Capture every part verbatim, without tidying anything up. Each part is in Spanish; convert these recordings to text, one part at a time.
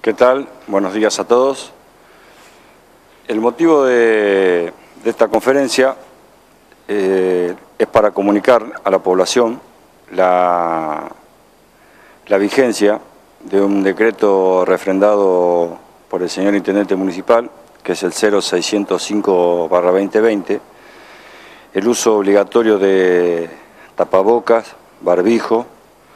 ¿Qué tal? Buenos días a todos. El motivo de, de esta conferencia eh, es para comunicar a la población la, la vigencia de un decreto refrendado por el señor Intendente Municipal, que es el cero seiscientos cinco barra veinte veinte, el uso obligatorio de tapabocas, barbijo.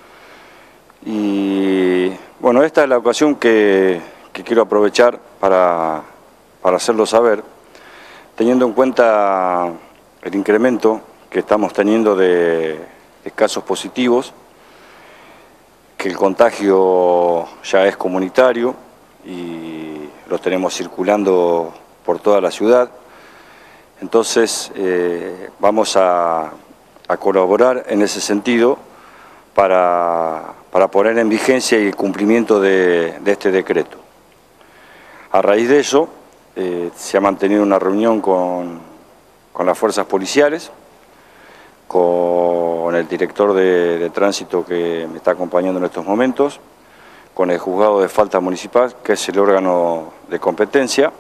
Y bueno, esta es la ocasión que, que quiero aprovechar para, para hacerlo saber, teniendo en cuenta el incremento que estamos teniendo de, de casos positivos, que el contagio ya es comunitario y lo tenemos circulando por toda la ciudad. Entonces eh, vamos a, a colaborar en ese sentido para, para poner en vigencia y el cumplimiento de, de este decreto. A raíz de eso eh, se ha mantenido una reunión con, con las fuerzas policiales, con el director de, de tránsito que me está acompañando en estos momentos, con el juzgado de falta municipal, que es el órgano de competencia,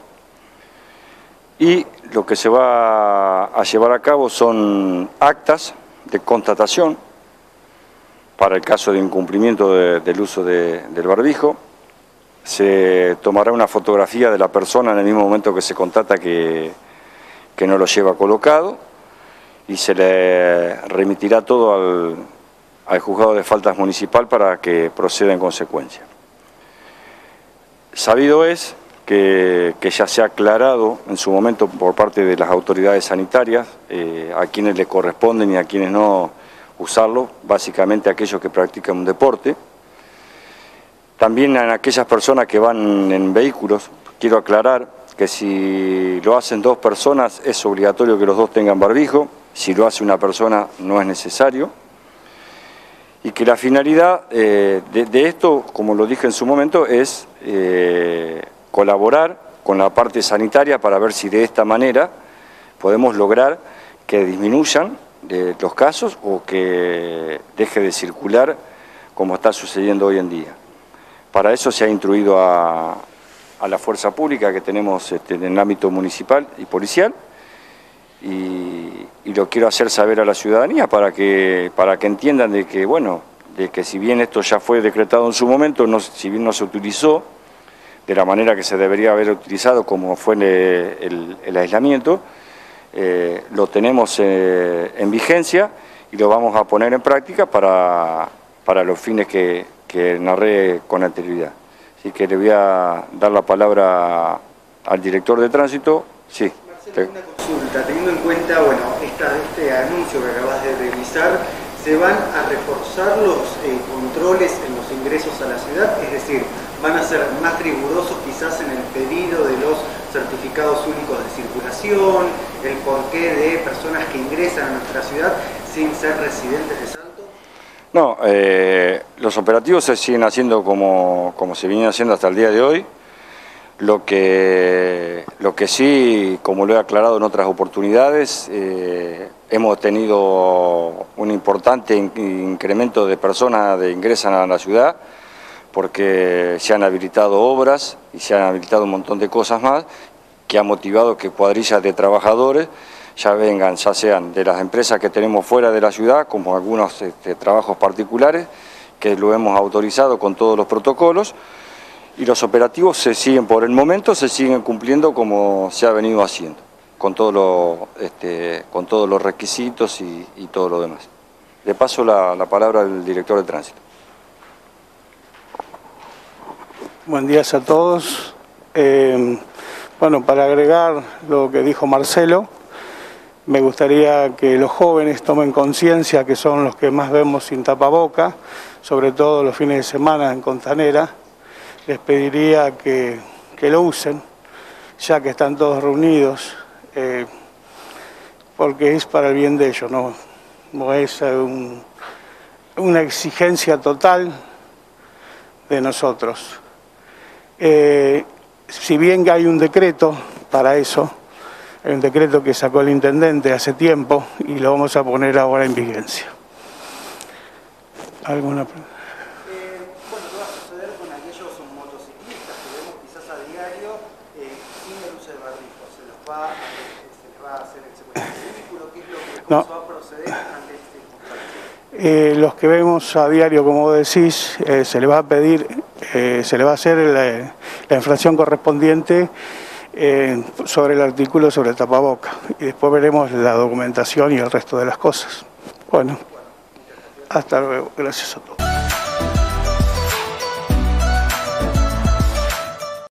y lo que se va a llevar a cabo son actas de constatación para el caso de incumplimiento de, del uso de, del barbijo. Se tomará una fotografía de la persona en el mismo momento que se constata que, que no lo lleva colocado y se le remitirá todo al, al juzgado de faltas municipal para que proceda en consecuencia. Sabido es que, que ya se ha aclarado en su momento por parte de las autoridades sanitarias eh, a quienes le corresponden y a quienes no usarlo, básicamente aquellos que practican un deporte. También en aquellas personas que van en vehículos, quiero aclarar que si lo hacen dos personas es obligatorio que los dos tengan barbijo, si lo hace una persona no es necesario, y que la finalidad eh, de, de esto, como lo dije en su momento, es eh, colaborar con la parte sanitaria para ver si de esta manera podemos lograr que disminuyan de los casos o que deje de circular como está sucediendo hoy en día. Para eso se ha instruido a, a la fuerza pública que tenemos este, en el ámbito municipal y policial y, y lo quiero hacer saber a la ciudadanía para que, para que entiendan de que, bueno, de que si bien esto ya fue decretado en su momento, no, si bien no se utilizó de la manera que se debería haber utilizado como fue el, el, el aislamiento, Eh, lo tenemos eh, en vigencia y lo vamos a poner en práctica para, para los fines que, que narré con anterioridad. Así que le voy a dar la palabra al director de tránsito. Sí. Marcelo, una consulta, teniendo en cuenta, bueno, esta, este anuncio que acabas de realizar, ¿se van a reforzar los eh, controles en los ingresos a la ciudad? Es decir, ¿van a ser más rigurosos quizás en el pedido de los certificados únicos de circulación, el porqué de personas que ingresan a nuestra ciudad sin ser residentes de Salto? No, eh, los operativos se siguen haciendo como, como se vienen haciendo hasta el día de hoy. Lo que, lo que sí, como lo he aclarado en otras oportunidades, eh, hemos tenido un importante incremento de personas que ingresan a la ciudad porque se han habilitado obras y se han habilitado un montón de cosas más que ha motivado que cuadrillas de trabajadores ya vengan, ya sean de las empresas que tenemos fuera de la ciudad, como algunos este, trabajos particulares, que lo hemos autorizado con todos los protocolos, y los operativos se siguen, por el momento, se siguen cumpliendo como se ha venido haciendo, con, todo lo, este, con todos los requisitos y, y todo lo demás. Le paso la, la palabra al director de tránsito. Buen día a todos. Eh, bueno, para agregar lo que dijo Marcelo, me gustaría que los jóvenes tomen conciencia, que son los que más vemos sin tapaboca, sobre todo los fines de semana en Costanera. Les pediría que, que lo usen, ya que están todos reunidos, eh, porque es para el bien de ellos, no, no es un, una exigencia total de nosotros. Eh, si bien hay un decreto para eso, hay un decreto que sacó el intendente hace tiempo y lo vamos a poner ahora en vigencia. ¿Alguna pregunta? Eh, bueno, ¿qué va a suceder con aquellos motociclistas que va a, se les va a hacer el secuestro del vehículo? ¿Qué es lo que, cómo No. se va a proceder ante este circunstancia? Eh, los que vemos a diario, como vos decís, eh, se le va a pedir, eh, se le va a hacer la, la infracción correspondiente eh, sobre el artículo sobre el tapaboca. Y después veremos la documentación y el resto de las cosas. Bueno, hasta luego. Gracias a todos.